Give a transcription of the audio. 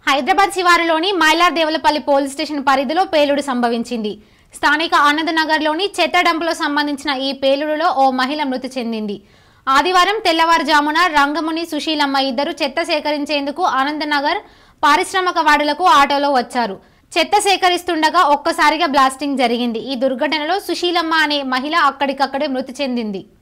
హైదరాబాద్ శివారులోని మైలార్దేవలపల్లి police station పరిధిలో పేలుడు సంభవించింది. స్థానిక ఆనందనగర్లోని చెత్త డంపులో సంబంధించిన ఈ పేలుడులో ఓ మహిళ మృతి చెందింది. ఆదివారం తెల్లవారుజామున రంగముని సుశీలమ్మ ఇద్దరు చెత్త సేకరించేందుకు ఆనందనగర్ పారిశ్రామిక వార్డులకు ఆటోలో వచ్చారు. చెత్త సేకరిస్తుండగా ఒక్కసారిగా బ్లాస్టింగ్ జరిగింది. ఈ దుర్ఘటనలో సుశీలమ్మ అనే మహిళ అక్కడికక్కడే మృతి చెందింది.